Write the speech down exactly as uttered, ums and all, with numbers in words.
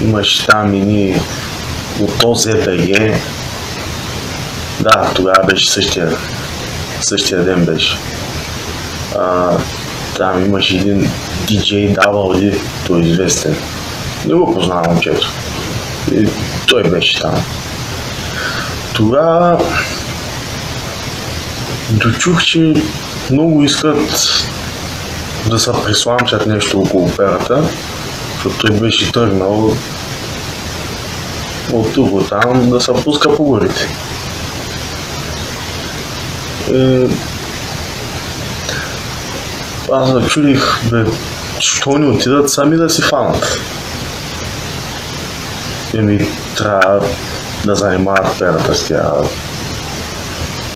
имаш там ини от О З Б Г. Да, тогава беше същия, същия ден беше. А, там имаш един диджей Дабъл Ди, той е известен. Не го познавам момчето. И той беше там. Тогава дочух, че много искат да се присламчат нещо около операта, защото той беше тръгнал от тук, от там да се пуска по горите. И... аз зачудих, бе, що не отидат сами да си фанат. И ми трябва да занимават перата с тя